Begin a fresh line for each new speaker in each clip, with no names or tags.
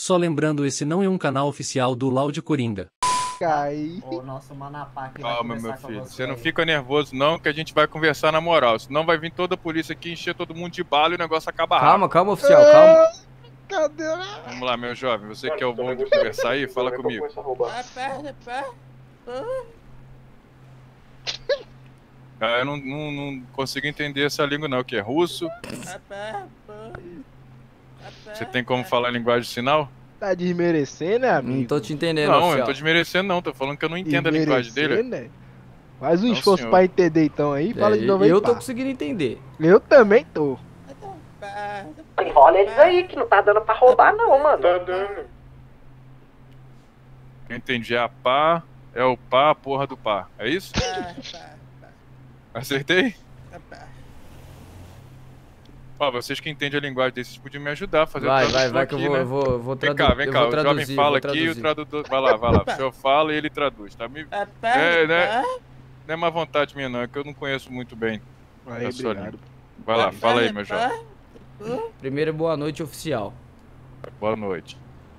Só lembrando, esse não é um canal oficial do Loud Coringa.
O nosso Manapá que vai
Calma, meu
conversar com
filho.
você
Você não
aí.
fica nervoso, não, que a gente vai conversar na moral. Senão vai vir toda a polícia aqui, encher todo mundo de bala e o negócio acaba rápido.
Calma, calma, oficial, calma.
Cadê?
Vamos lá, meu jovem. Você que é o bom de conversar aí, fala comigo. Ah, eu não consigo entender essa língua, não. Que é russo? Você tem como falar linguagem de sinal?
Tá desmerecendo, né, amigo?
Não tô te entendendo,
Não, eu
oficial.
não tô desmerecendo, não. Tô falando que eu não entendo a linguagem dele.
Desmerecendo, né? Faz um
Não,
esforço
senhor.
pra entender então aí. Fala de novo aí,
Eu tô
pá.
conseguindo entender.
Eu também tô.
Enrola eles aí, que não tá dando pra roubar não, mano.
Tá dando.
Eu entendi. A pá é o pá, a porra do pá. É isso? Acertei? Ó, vocês que entendem a linguagem desses podiam me ajudar a fazer
Vai,
o tradutor
vai que eu
aqui,
vou,
né?
eu vou, eu vou
Vem
traduzir.
cá, vem cá. O jovem fala aqui e o tradutor... Vai lá, vai lá. O senhor fala e ele traduz, tá? Não é má vontade minha, não. É que eu não conheço muito bem
Aí,
a sua
obrigado.
língua. Vai lá, fala aí, meu jovem.
Primeiro, boa noite, oficial.
Boa noite.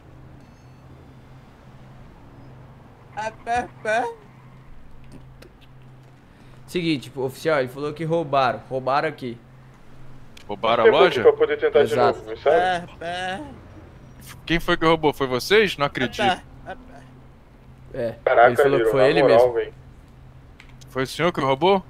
Seguinte, oficial, ele falou que roubaram. Roubaram aqui.
Roubaram a
Tempo aqui
loja?
pra poder tentar
Exato.
de novo, sabe?
Quem foi que roubou? Foi vocês? Não acredito.
É,
Caraca,
ele falou
Liro,
que foi
na
ele
moral,
mesmo.
véi.
Foi o senhor que roubou?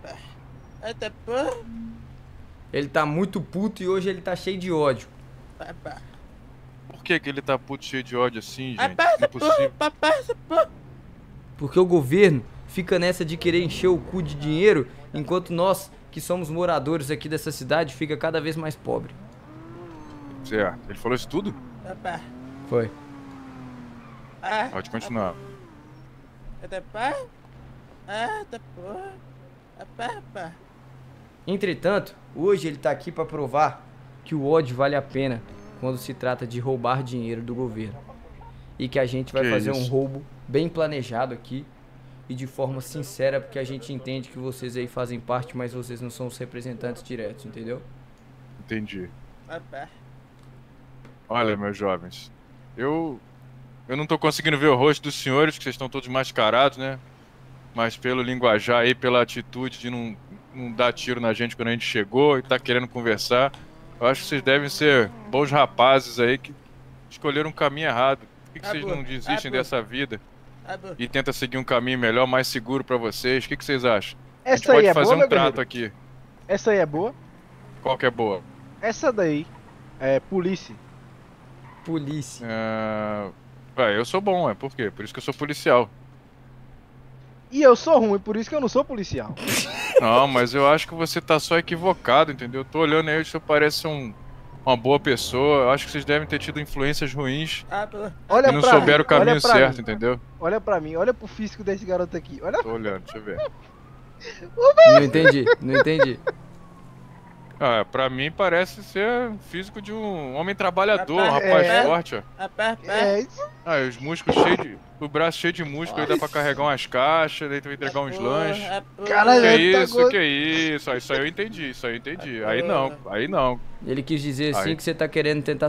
Ele tá muito puto e hoje ele tá cheio de ódio.
Por que ele tá puto cheio de ódio assim, gente? Não é possível.
Porque o governo fica nessa de querer encher o cu de dinheiro, enquanto nós, que somos moradores aqui dessa cidade, fica cada vez mais pobre.
Certo. Ele falou isso tudo?
Foi.
Pode continuar.
Entretanto, hoje ele tá aqui pra provar que o ódio vale a pena quando se trata de roubar dinheiro do governo. E que a gente vai
Que
fazer um
isso?
roubo bem planejado aqui e de forma sincera, porque a gente entende que vocês aí fazem parte, mas vocês não são os representantes diretos, entendeu?
Entendi. Olha, meus jovens, eu não tô conseguindo ver o rosto dos senhores, que vocês estão todos mascarados, né? Mas pelo linguajar aí, pela atitude de não dar tiro na gente quando a gente chegou e tá querendo conversar, eu acho que vocês devem ser bons rapazes aí que escolheram um caminho errado. Por que vocês não desistem dessa vida e tentam seguir um caminho melhor, mais seguro pra vocês? O que vocês acham? A gente
Essa aí
pode
é
fazer
boa,
um
meu
trato
guerreiro?
aqui.
Essa aí é boa?
Qual que é boa?
Essa daí é polícia.
Polícia.
Eu sou bom, é por quê? Por isso que eu sou policial.
E eu sou ruim, por isso que eu não sou policial.
Não, mas eu acho que você tá só equivocado, entendeu? Eu tô olhando aí, o senhor parece uma boa pessoa. Eu acho que vocês devem ter tido influências ruins
Olha
e não
pra
souberam
mim,
o caminho
olha pra
certo,
mim.
entendeu?
Olha pra mim, olha pro físico desse garoto aqui. Olha.
Tô olhando, deixa eu ver.
Não entendi, não entendi.
Ah, pra mim parece ser físico de um homem trabalhador, um rapaz forte, ó.
É isso.
Ah, e os músculos cheios de... O braço cheio de músculo, aí dá pra carregar umas caixas, daí tu vai entregar uns lanches.
Caralho,
Que
ele tá
isso,
gordo.
que isso? Ah, isso aí eu entendi, isso aí eu entendi. Aí não, aí não.
Ele quis dizer assim
Aí.
que você tá querendo tentar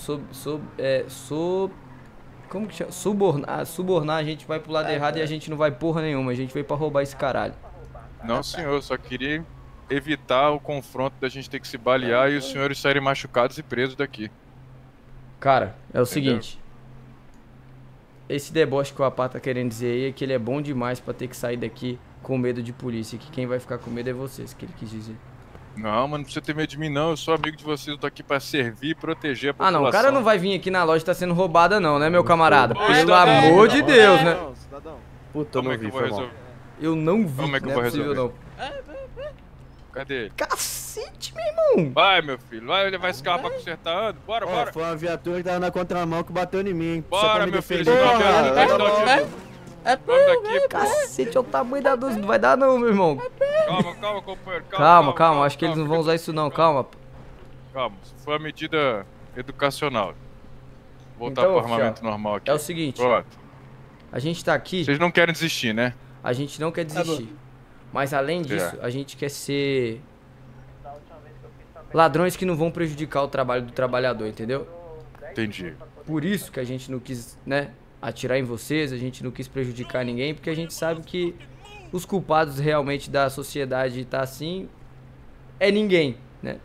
como que chama? Subornar, a gente vai pro lado errado e a gente não vai porra nenhuma, a gente veio pra roubar esse caralho.
Não, senhor, eu só queria evitar o confronto da gente ter que se balear e os senhores saírem machucados e presos daqui.
Cara, é o
Entendeu?
seguinte. Esse deboche que o Apá tá querendo dizer aí é que ele é bom demais pra ter que sair daqui com medo de polícia. Que quem vai ficar com medo é vocês, que ele quis dizer.
Não, mas não precisa ter medo de mim não, eu sou amigo de vocês, eu tô aqui pra servir e proteger a
Ah
população.
não, o cara não vai vir aqui na loja e tá sendo roubada não, né meu camarada?
Ô,
Pelo
cidadão,
amor de Deus, né?
Puta, eu
Como
não
é que eu
vi,
vou
foi mal.
resolver?
Eu não vi,
Como é que eu
não
vou
é possível
resolver?
não.
Cadê ele?
Cacete, meu irmão!
Vai, meu filho, vai levar esse carro pra consertar, anda. Bora,
Ó,
bora.
foi uma viatura que tava na contramão que bateu em mim, hein? Só
Bora,
pra me
meu filho,
defender.
não quero
Porra,
não
logo.
Vamos daqui,
Cacete, é o tamanho da dose, não vai dar não, meu irmão.
calma, companheiro,
Calma, acho que eles não vão usar isso não, calma.
Calma, isso foi uma medida educacional. Voltar
Então,
pro
oficial,
armamento normal aqui.
é o seguinte.
Pronto.
A gente tá aqui,
Vocês não querem desistir, né?
a gente não quer desistir. Mas além disso,
É.
a gente quer ser ladrões que não vão prejudicar o trabalho do trabalhador, entendeu?
Entendi.
por isso que a gente não quis, né, atirar em vocês, a gente não quis prejudicar ninguém, porque a gente sabe que os culpados realmente da sociedade tá assim é ninguém, né?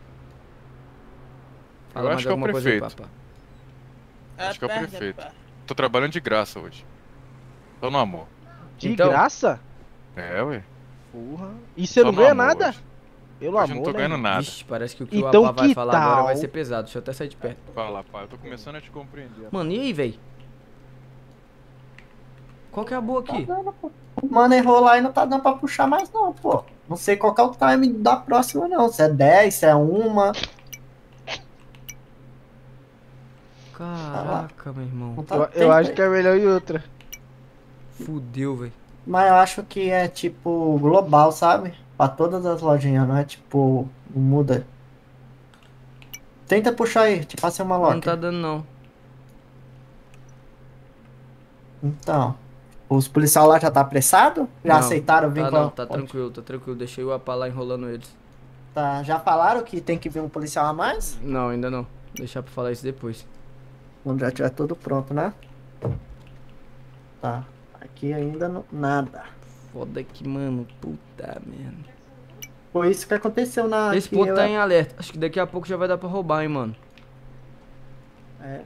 Eu acho que é o
alguma coisa aí,
prefeito.
papá.
Acho que é o prefeito. Tô trabalhando de graça hoje. Tô no amor.
De
Então-
graça?
É, ué.
Porra. E você não
Tô no
ganha
amor
nada?
hoje.
Pelo
Hoje eu
amor,
não tô ganhando
né?
nada.
Vixe, parece que o que
Então
o Apá vai
que
falar agora vai
tal?
ser pesado. Deixa eu até sair de perto.
Fala, pai. Eu tô começando a te compreender.
Mano, e aí, véi? Qual que é a boa aqui?
Mano, errou lá e não tá dando pra puxar mais não, pô. Não sei qual que é o time da próxima não. Se é 10, se é uma.
Caraca, meu irmão.
Não tá
Eu acho que é melhor ir outra.
Fudeu, véi.
Mas eu acho que é tipo global, sabe? Pra todas as lojinhas, não é tipo. Não muda. Tenta puxar aí, te passei uma loja.
Não tá dando, não.
Então. Os policiais lá já tá apressado? Já
Não,
aceitaram vir
Tá
com a-
não, tá tranquilo, tá tranquilo. Deixei o Apá lá enrolando eles.
Tá, já falaram que tem que vir um policial a mais?
Não, ainda não. Deixar pra falar isso depois.
Quando já tiver tudo pronto, né? Tá. Aqui ainda não, nada.
Foda que, mano, puta merda.
Foi isso que aconteceu na.
Esse
que
ponto
eu-
tá em alerta. Acho que daqui a pouco já vai dar pra roubar, hein, mano.
É.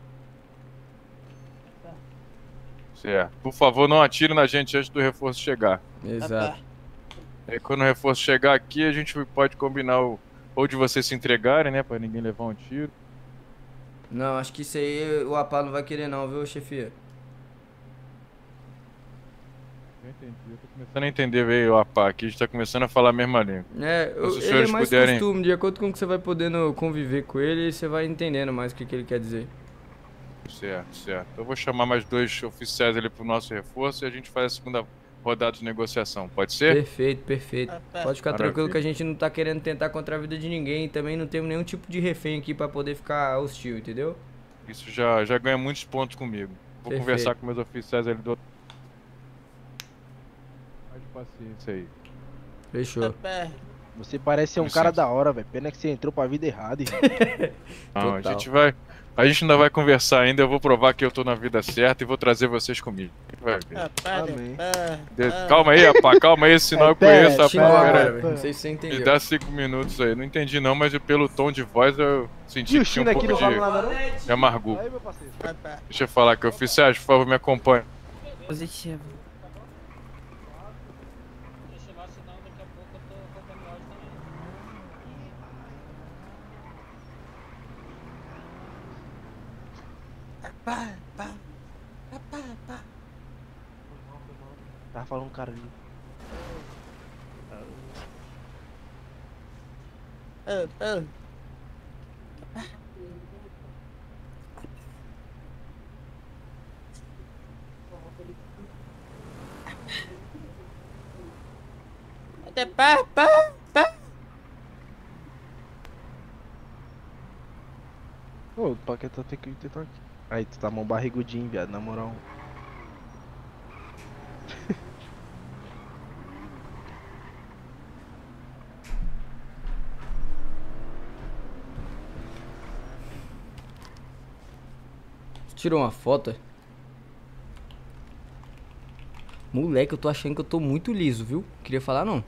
Certo. Por favor, não atire na gente antes do reforço chegar.
Exato.
E quando o reforço chegar aqui, a gente pode combinar ou de vocês se entregarem, né? Pra ninguém levar um tiro.
Não, acho que isso aí o Apá não vai querer não, viu, chefia?
Eu entendi. Eu tô começando a entender, veio a pá aqui. A gente tá começando a falar a mesma língua.
É,
Se os
ele é
senhores
mais
puderem-
costume. De acordo com o que você vai podendo conviver com ele, você vai entendendo mais o que ele quer dizer.
Certo, certo. Eu vou chamar mais 2 oficiais ali pro nosso reforço e a gente faz a segunda rodada de negociação. Pode ser?
Perfeito, perfeito. Pode ficar
Maravilha.
tranquilo que a gente não tá querendo tentar contra a vida de ninguém. E também não temos nenhum tipo de refém aqui pra poder ficar hostil, entendeu?
Isso já ganha muitos pontos comigo. Vou
Perfeito.
conversar com meus oficiais ali do outro. Mais paciência aí.
Fechou.
Você parece ser um
Com
cara
licença.
da hora, velho. Pena que você entrou pra vida errada, irmão.
Não,
Total.
a gente ainda vai conversar ainda. Eu vou provar que eu tô na vida certa e vou trazer vocês comigo. Vai ver.
Amém.
Calma aí, rapaz. Calma aí, senão eu
pera,
conheço,
Xingou
rapaz.
agora,
Pera aí.
velho. Não sei se você
Me
entendeu.
dá 5 minutos aí. Não entendi não, mas pelo tom de voz eu senti
E o
que tinha
China
um
aqui
pouco
não fala nada, não?
de amargura.
Aí, meu parceiro.
Deixa eu falar aqui, oficiais, por favor, me acompanhe.
Positivo.
Tava falando um cara ali. Ô, o Paquetá tem que tentar aqui. Aí, tu tá mão barrigudinho, viado, na moral.
Tirou uma foto? Moleque, eu tô achando que eu tô muito liso, viu? Queria falar não.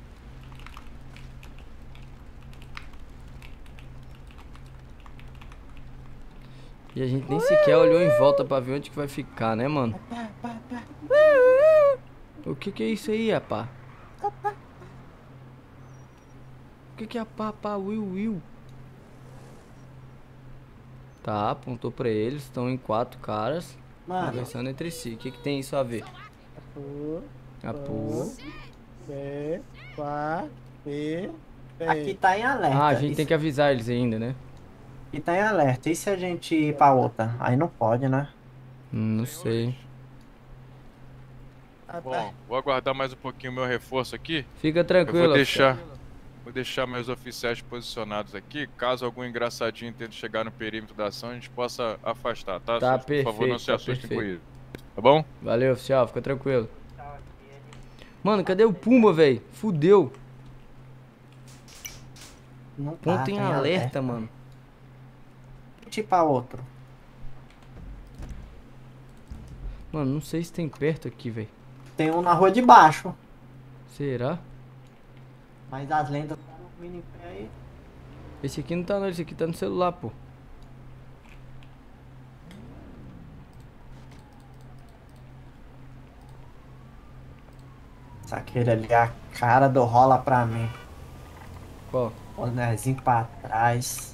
E a gente nem sequer olhou em volta pra ver onde que vai ficar, né, mano? O que é isso aí, rapá? O que é a pá, Will? Tá, apontou pra eles, estão em 4 caras,
Mano,
conversando entre si. O que tem isso a ver? Apu.
aqui tá em alerta.
Ah, a gente tem que avisar eles ainda, né?
Aqui tá em alerta. E se a gente ir pra outra? Aí não pode, né?
Não sei.
Bom, vou aguardar mais um pouquinho o meu reforço aqui.
Fica
Eu
tranquilo.
vou deixar meus oficiais posicionados aqui. Caso algum engraçadinho tente chegar no perímetro da ação, a gente possa afastar, tá?
Tá
Por favor, não
perfeito,
se
tá
assustem com
perfeito.
isso. Tá bom?
Valeu, oficial, fica tranquilo. Mano, cadê o Pumba, velho? Fudeu.
Não tá,
Ponto em alerta, mano.
Tipo pra outro.
Mano, não sei se tem perto aqui, velho.
Tem um na rua de baixo.
Será?
Mas as lendas tá no mini pé aí.
Esse aqui não tá não, esse aqui tá no celular, pô.
Aquele ali é a cara do rola pra mim.
Qual?
Bonezinho pra trás.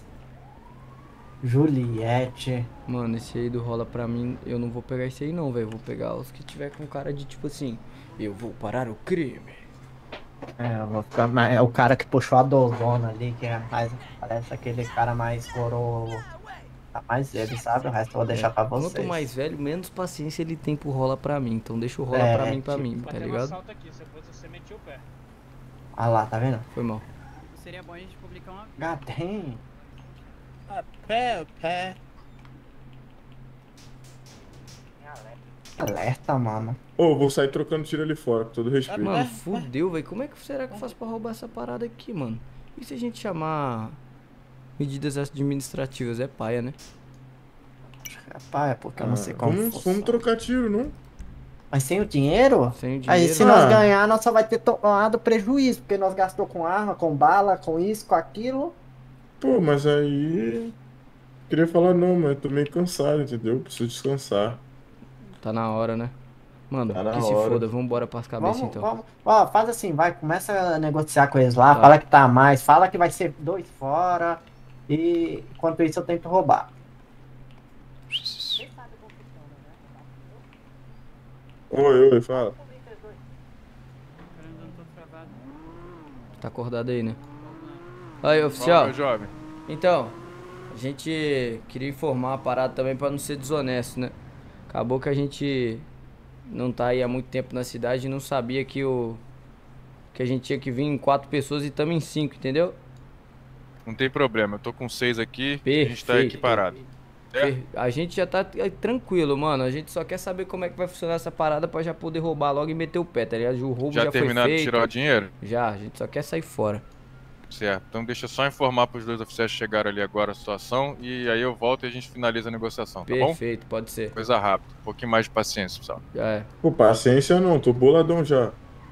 Juliette.
Mano, esse aí do rola pra mim, eu não vou pegar esse aí não, velho. Eu vou pegar os que tiver com cara de tipo assim, eu vou parar o crime.
É, eu vou ficar mais. É o cara que puxou a dozona ali, que é mais. Parece aquele cara mais coroa. Tá mais ele, sabe? O resto eu vou deixar pra vocês.
Quanto mais velho, menos paciência ele tem pro rola pra mim. Então deixa o rola pra mim, tá ligado?
Aqui, se você metiu o pé.
Ah lá, tá vendo?
Foi mal.
Seria bom a gente publicar uma...
Gatem.
Pé.
Alerta, mano.
Ô, vou sair trocando tiro ali fora, com todo respeito.
Mano, fudeu, velho. Como é que será que eu faço pra roubar essa parada aqui, mano? E se a gente chamar medidas administrativas? É paia, né?
Rapaz, é porque eu não sei como
Vamos trocar tiro, não?
Mas sem o dinheiro?
Sem o dinheiro.
Aí se nós ganhar, nós só vai ter tomado prejuízo, porque nós gastou com arma, com bala, com isso, com aquilo.
Pô, mas aí... Queria falar não, mas tô meio cansado, entendeu? Preciso descansar.
Tá na hora, né? Mano,
Tá na
que se
hora.
foda, vambora pras cabeças então.
Ó, faz assim, vai, começa a negociar com eles lá,
Tá.
fala que tá a mais, fala que vai ser 2 fora, e enquanto isso eu tento roubar.
Oi, fala.
Tá acordado aí, né? Aí, oficial.
Fala, meu jovem.
Então, a gente queria informar a parada também pra não ser desonesto, né? Acabou que a gente não tá aí há muito tempo na cidade e não sabia que que a gente tinha que vir em 4 pessoas e estamos em 5, entendeu?
Não tem problema, eu tô com 6 aqui, a gente tá
Perfeito.
aqui parado. É?
A gente já tá tranquilo, mano. A gente só quer saber como é que vai funcionar essa parada pra já poder roubar logo e meter o pé, tá ligado? O roubo já foi
terminaram de
feito.
tirar o dinheiro?
Já, a gente só quer sair fora.
Certo, então deixa eu só informar pros 2 oficiais que chegaram ali agora a situação e aí eu volto e a gente finaliza a negociação, tá bom?
Perfeito, pode ser.
Coisa rápida, um pouquinho mais de paciência, pessoal.
Já é.
Pô, paciência não, tô boladão já.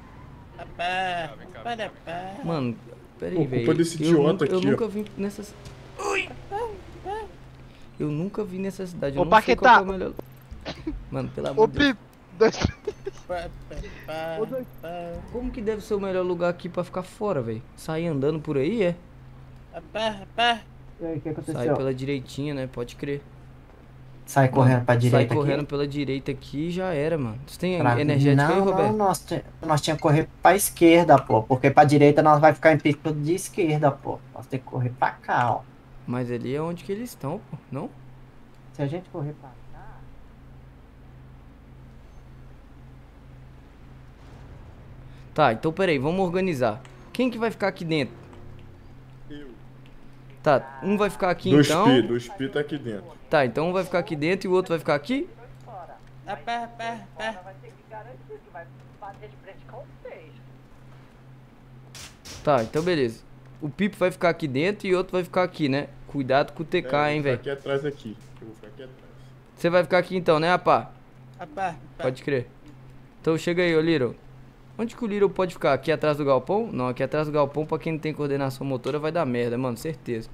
Mano, peraí,
Pô,
velho.
culpa desse idiota
Eu
aqui,
nunca
ó.
vi nessas. Eu nunca vi nessa cidade. Eu
Ô,
não sei qual
Paquetá.
que é o melhor. Mano, pelo amor
Ô,
de Deus.
Pip,
Como que deve ser o melhor lugar aqui pra ficar fora, velho? Sair andando por aí, é?
E aí, o que aconteceu?
Sair pela direitinha, né? Pode crer.
Sai correndo pra direita
Sai correndo
aqui?
pela direita aqui e já era, mano. Você tem
Pra-
energético aí,
não,
Roberto?
Não, nós tinha que correr pra esquerda, pô. Porque pra direita nós vai ficar em pico de esquerda, pô. Nós tem que correr pra cá, ó.
Mas ali é onde que eles estão, pô. Não?
Se a gente correr pra cá...
Tá, então peraí, vamos organizar. Quem que vai ficar aqui dentro?
Eu.
Tá, um vai ficar aqui
Dois
então.
P, 2P tá aqui dentro.
Tá, então um vai ficar aqui dentro e o outro vai ficar aqui?
Vai ter que garantir que vai bater de frente com vocês.
Tá, então beleza. O Pipo vai ficar aqui dentro e o outro vai ficar aqui, né? Cuidado com o TK, hein,
Eu vou
velho.
ficar aqui atrás aqui. Eu vou ficar aqui atrás.
Você vai ficar aqui então, né, rapá? Pode crer. Então chega aí, ô Little. Onde que o Little pode ficar? Aqui atrás do galpão? Não, aqui atrás do galpão, pra quem não tem coordenação motora, vai dar merda, mano, certeza.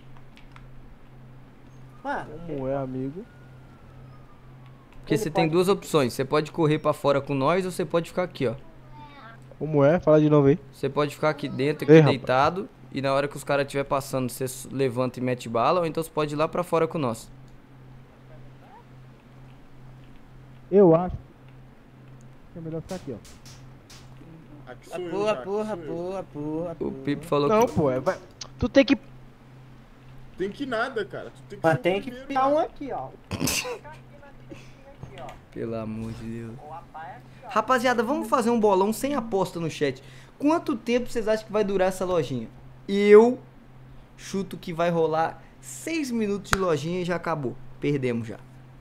Mano,
Como é, amigo?
Porque
Ele
você tem
pode-
duas opções. Você pode correr pra fora com nós ou você pode ficar aqui, ó.
Como é? Fala de novo aí.
Você pode ficar aqui dentro, aqui
Ei, rapaz.
deitado. E na hora que os caras estiver passando, você levanta e mete bala. Ou então você pode ir lá pra fora com nós.
Eu acho que é melhor ficar aqui, ó.
Aqui sou eu, Jack, sou eu.
O Pipo falou
Não,
que...
pô, vai... Tu tem que...
Tem que nada, cara. Tu tem que
mas
ser o
tem que
primeiro.
ficar um aqui, ó.
Pelo amor de Deus. Rapaziada, vamos fazer um bolão sem aposta no chat. Quanto tempo vocês acham que vai durar essa lojinha? Eu chuto que vai rolar 6 minutos de lojinha e já acabou. Perdemos já.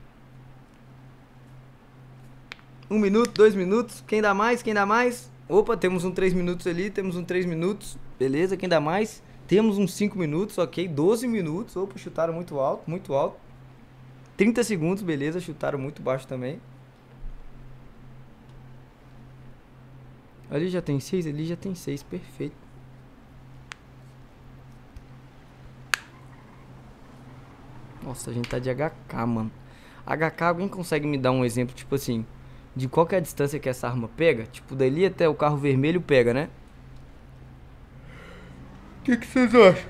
1 minuto, 2 minutos. Quem dá mais? Quem dá mais? Opa, temos um 3 minutos ali. Temos um 3 minutos. Beleza, quem dá mais? Temos uns 5 minutos, ok. 12 minutos. Opa, chutaram muito alto, muito alto. 30 segundos, beleza. Chutaram muito baixo também. Ali já tem 6, ali já tem 6, perfeito. Nossa, a gente tá de HK, mano. HK, alguém consegue me dar um exemplo, tipo assim, de qual que é a distância que essa arma pega? Tipo, dali até o carro vermelho pega, né? O que vocês acham?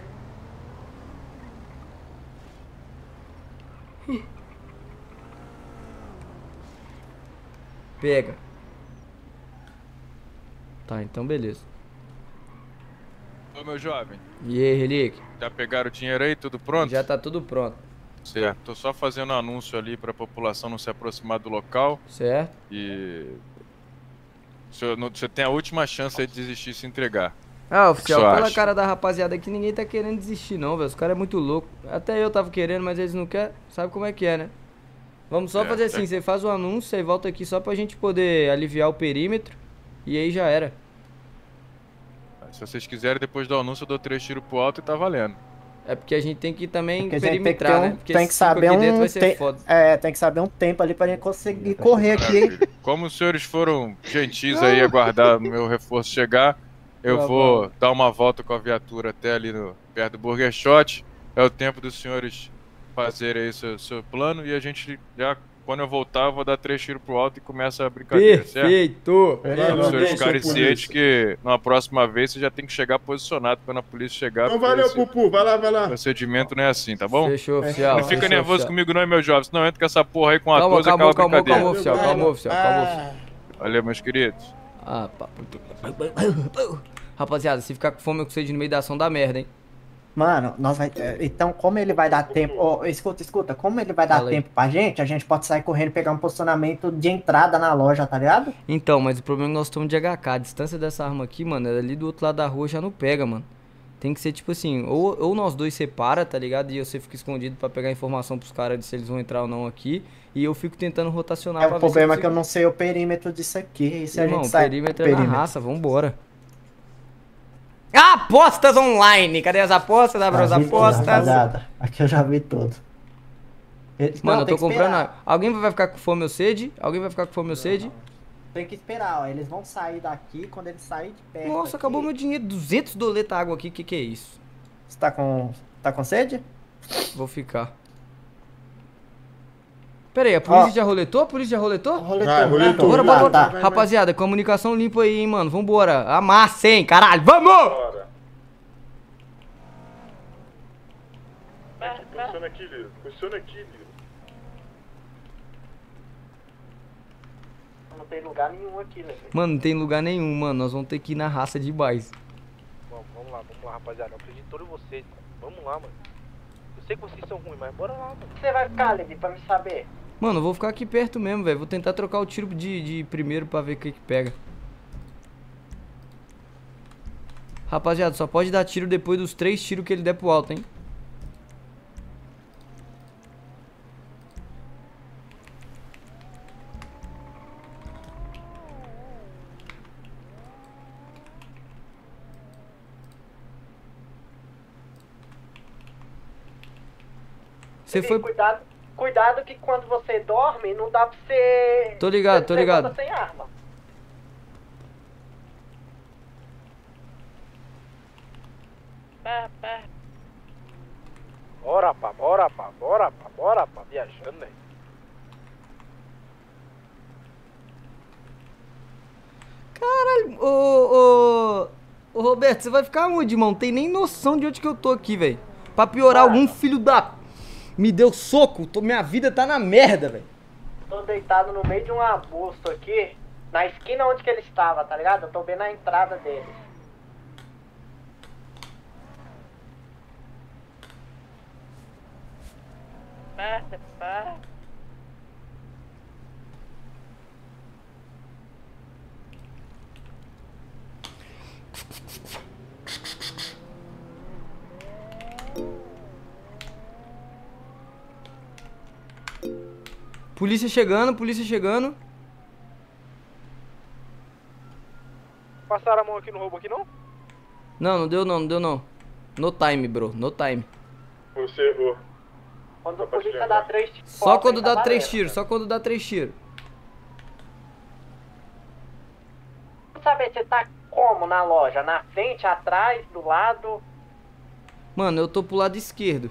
Pega. Tá, então beleza.
Ô, meu jovem,
E aí, Relíquia?
já pegaram o dinheiro aí? Tudo pronto?
Já tá tudo pronto,
Certo. Tô só fazendo um anúncio ali pra população não se aproximar do local.
certo?
E... Você tem a última chance aí de desistir e se entregar.
Ah, oficial,
O que você
pela
acha?
cara da rapaziada aqui, ninguém tá querendo desistir não, velho. Os caras é muito louco. Até eu tava querendo, mas eles não querem. Sabe como é que é, né? Vamos só
É,
fazer assim, você faz o anúncio, aí volta aqui só pra gente poder aliviar o perímetro. E aí já era.
Se vocês quiserem, depois do anúncio, eu dou 3 tiros pro alto e tá valendo.
É porque a gente tem que também
Porque a gente
perimetrar, né? Porque
tem que
esse cinco
saber
aqui dentro
um
vai ser foda.
tem que saber um tempo ali pra gente conseguir correr aqui, hein?
Maravilha. Como os senhores foram gentis aí aguardar o meu reforço chegar, eu
Tá
vou
bom.
dar uma volta com a viatura até ali perto do Burger Shot. É o tempo dos senhores fazerem aí seu plano e a gente já, quando eu voltar, eu vou dar 3 tiros pro alto e começa a brincadeira, certo?
Perfeito!
Para os
Valeu,
senhores
seu
ficarem
polícia.
cientes que numa próxima vez você já tem que chegar posicionado quando a polícia chegar.
Então
porque
valeu,
esse
Pupu. Vai lá, vai lá.
procedimento não é assim, tá bom?
Fechou, oficial.
Não fica
fechou,
nervoso
oficial.
comigo não, meu jovem, senão entra com essa porra aí com a
Calma,
12 e
calma,
acaba a
calma,
brincadeira.
calma, oficial, calma, oficial, calma, oficial.
Valeu, meus queridos.
Ah, pá. Rapaziada, se ficar com fome, eu com sede no meio da ação da merda, hein?
Mano, então, como ele vai dar tempo. Ó, escuta, como ele vai dar
Fala aí.
tempo pra gente, a gente pode sair correndo e pegar um posicionamento de entrada na loja, tá ligado?
Então, mas o problema é que nós estamos de HK. A distância dessa arma aqui, mano, é ali do outro lado da rua já não pega, mano. Tem que ser tipo assim, ou nós dois separa, tá ligado? E você fica escondido pra pegar informação pros caras de se eles vão entrar ou não aqui. E eu fico tentando rotacionar pra
O
ver
problema é
se
que eu não sei o perímetro disso aqui. E se a
Irmão,
gente sai.
perímetro é na raça, vambora. Apostas online! Cadê as apostas? Abre as apostas.
Rapaziada, aqui eu já vi tudo.
Mano, eu
tem
tô
que
comprando.
esperar.
Alguém vai ficar com fome ou sede? Alguém vai ficar com fome ou sede?
Tem que esperar, ó. Eles vão sair daqui, quando eles saírem de perto.
Nossa,
aqui-
acabou meu dinheiro. 200 doleta água aqui, que é isso?
Você tá com sede?
Vou ficar. Pera aí, a polícia já roletou? A polícia já roletou?
Roletou.
Bora, bora, bora.
Tá.
Rapaziada, comunicação limpa aí, hein, mano. Vambora. Amassa, hein, caralho. Vamos!
Funciona aqui, Liro. Funciona aqui, Liro.
Não tem lugar nenhum aqui, né?
Mano, não tem lugar nenhum, mano. Nós vamos ter que ir na raça de base.
Vamos lá, rapaziada. Eu acredito em todos vocês. Vamos lá, mano. Eu sei que vocês são ruins, mas bora lá, mano.
Você vai ficar, Levi, pra me saber?
Mano, eu vou ficar aqui perto mesmo, velho. Vou tentar trocar o tiro de primeiro pra ver o que pega. Rapaziada, só pode dar tiro depois dos 3 tiros que ele der pro alto, hein? Você foi...
Cuidado que quando você dorme, não dá pra você...
Tô ligado, tô
você
ligado.
levanta sem arma.
Bora, pá, viajando, né?
Caralho, ô Roberto, você vai ficar onde, irmão? Tem nem noção de onde que eu tô aqui, velho. Pra piorar, algum filho da... Me deu soco, minha vida tá na merda, velho.
Tô deitado no meio de um arbusto aqui, na esquina onde que ele estava, tá ligado? Eu tô vendo a entrada dele.
Polícia chegando, polícia chegando.
Passaram a mão aqui no roubo aqui, não?
Não, não deu não, não deu não. No time, bro, no time.
Você errou.
Quando a polícia dá 3 tiros...
Só quando dá 3 tiros, só quando dá 3 tiros.
Saber se tá como na loja? Na frente, atrás, do lado?
Mano, eu tô pro lado esquerdo.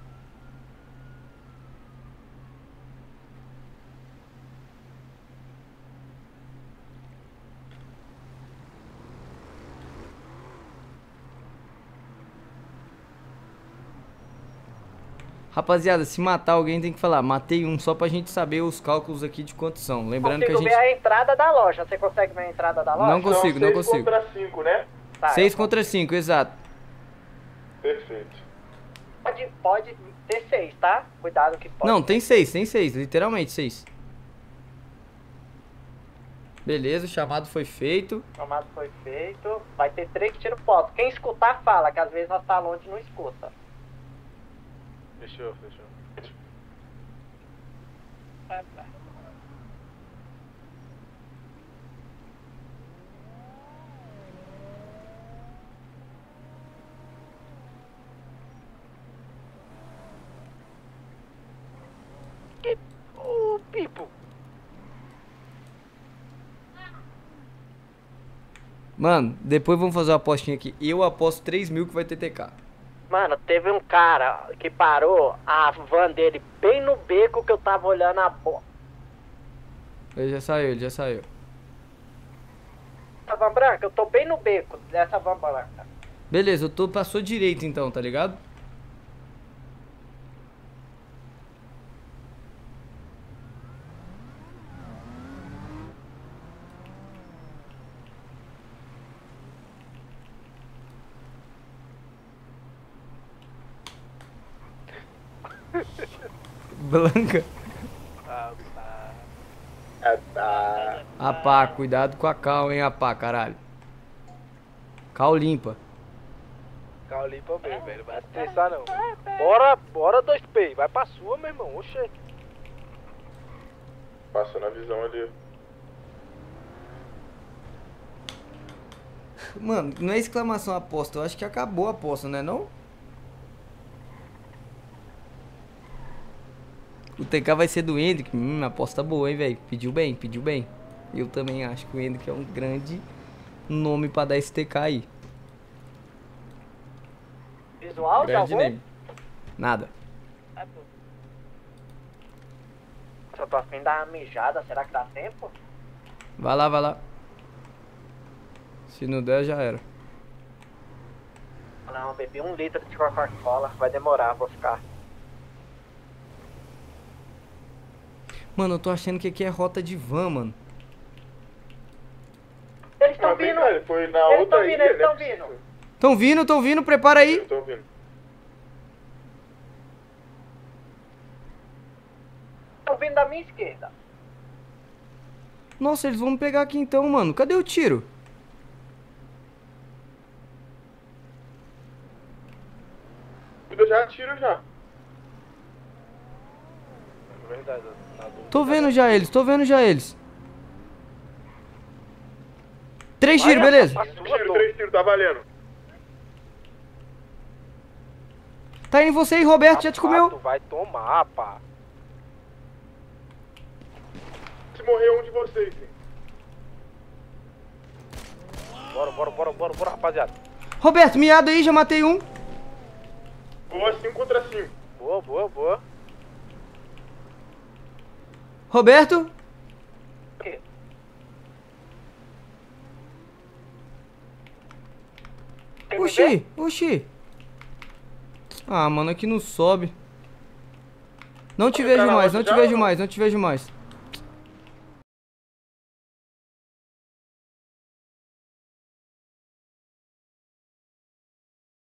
Rapaziada, se matar alguém tem que falar, matei um, só pra gente saber os cálculos aqui de quantos são. Lembrando que a
Consigo
gente...
ver a entrada da loja. Você consegue ver a entrada da loja?
Não consigo, não consigo.
6 contra 5, né?
Tá,
6 contra 5, exato.
Perfeito.
Pode ter 6, tá? Cuidado que pode.
Não, tem 6, literalmente 6. Beleza, o chamado foi feito.
O chamado foi feito. Vai ter 3 que tiram foto. Quem escutar, fala, que às vezes nós tá longe e não escuta.
Fechou. O Pipo.
Mano, depois vamos fazer uma apostinha aqui. Eu aposto 3 mil que vai ter TK.
Mano, teve um cara que parou a van dele bem no beco que eu tava olhando a bola.
Ele já saiu.
Essa van branca, eu tô bem no beco dessa van branca.
Beleza, eu tô pra sua direita então, tá ligado? Blanca. Apá, cuidado com a cal, hein, apá, caralho. Cal limpa.
Cal limpa mesmo, velho. Vai estressar não. Bora 2P. Vai pra sua, meu irmão. Oxê.
Passou na visão ali.
Mano, não é exclamação aposta, eu acho que acabou a aposta, né não? O TK vai ser do Hendrick. Aposta boa, hein, velho. Pediu bem. Eu também acho que o Hendrick é um grande nome pra dar esse TK aí.
Visual de
Grande
algum?
nome. Nada.
Só tô afim de dar uma mijada, será que dá tempo?
Vai lá. Se não der, já era.
Não, eu bebi 1 litro de Coca-Cola, vai demorar, vou ficar.
Mano, eu tô achando que aqui é rota de van, mano.
Eles estão vindo!
Ele foi na outra ilha,
Eles estão
né?
vindo!
Tão vindo, prepara aí.
Eu tô ouvindo.
Estão vindo da minha esquerda.
Nossa, eles vão me pegar aqui então, mano. Cadê o tiro?
Eu já atiro já.
Verdade.
Tô vendo já eles. 3 tiros, beleza.
3 tiros, tá valendo.
Tá indo você aí, Roberto, já te comeu.
Tu vai tomar, pá.
Se morrer um de vocês, hein?
Bora, rapaziada.
Roberto, miado aí, já matei um.
Boa, 5 contra 5.
Boa.
Roberto. Oxi. Ah, mano, aqui não sobe. Não te vejo mais.